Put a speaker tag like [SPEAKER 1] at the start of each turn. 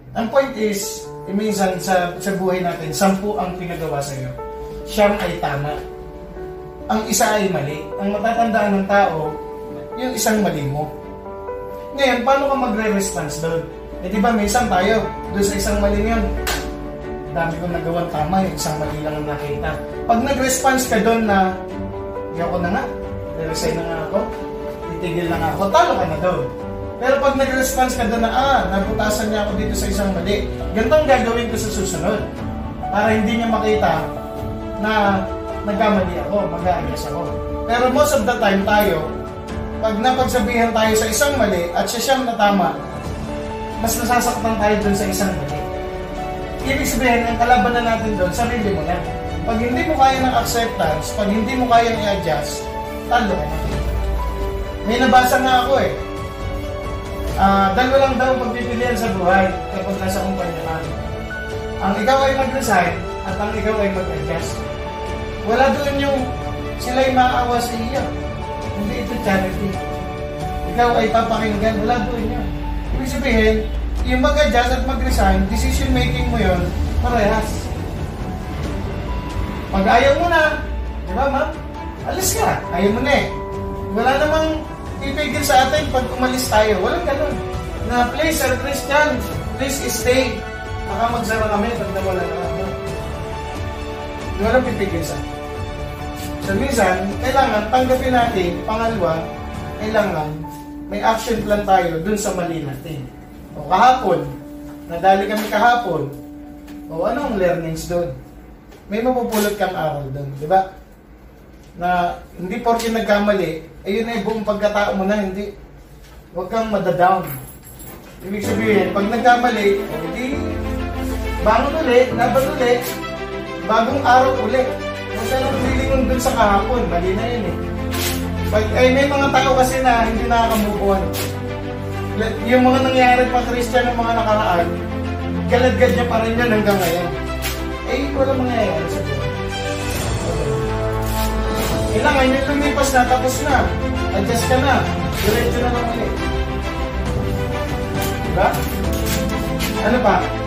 [SPEAKER 1] Ang point is, minsan sa buhay natin, 10 ang pinagawa sa iyo. 9 ay tama. Ang isa ay mali. Ang matatandaan ng tao, yung isang mali mo. Ngayon, paano ka magre-response doon? Eh di ba minsan tayo, doon sa isang mali yun, dami kong nagawang tama, yung isang mali lang ang nakita. Pag nag-response ka doon na, hindi ako na nga, resign na nga ako, titigil na nga ako, talo ka na doon. Pero pag nag-response ka doon na, nabutasan niya ako dito sa isang mali, ganito ang gagawin ko sa susunod. Para hindi niya makita na nagkamali ako, mag-aayos ako. Pero most of the time tayo, pag napagsabihan tayo sa isang mali at siya siyang natama, mas nasasaktan tayo doon sa isang mali. Ibig sabihin, ang kalaban na natin doon, sarili mo lang. Pag hindi mo kaya ng acceptance, pag hindi mo kaya i-adjust, talo ka na. May nabasa nga ako eh. Dalawa lang daw pagpipilian sa buhay kapag nasa kumpanya ka. Ang ikaw ay mag-resign at ang ikaw ay mag-adjust. Wala doon yung sila'y maaawa sa iyo. Hindi ito charity. Ikaw ay papakinggan. Wala doon yun. Ibig sabihin, yung mag-adjust at mag-resign, decision making mo yun, parehas. Pag ayaw mo na, di ba ma'am? Alis ka. Ayaw mo na eh. Wala namang ipigil sa atin pag umalis tayo. Walang ganun. Na please, Sir Christian, please stay. Baka magsara kami pag nawala na kami. Walang pipigil sa atin. So minsan, kailangan tanggapin natin, pangalawa, kailangan may action plan tayo dun sa mali natin. O kahapon, nadali kami kahapon, o anong learnings dun? May mapupulot kang aral dun, di ba? Na hindi porke nagkamali, ayun na yung buong pagkatao mo na, hindi. Huwag kang madadown. Ibig sabihin, pag nagkamali, hindi, bangon ulit, laban ulit, bagong araw ulit. Kasi anong feeling dun sa kahapon, mali na yun eh. May mga tao kasi na hindi nakaka-move on. Yung mga nangyari pa Christian ng mga nakaraan, galad-gad niya pa rin yan hanggang ngayon. Eh, wala mangyayari sa buhay. Kailangan yung lumipas na, tapos na. Adjust ka na. Diretso na lang ulit. Diba? Ano pa?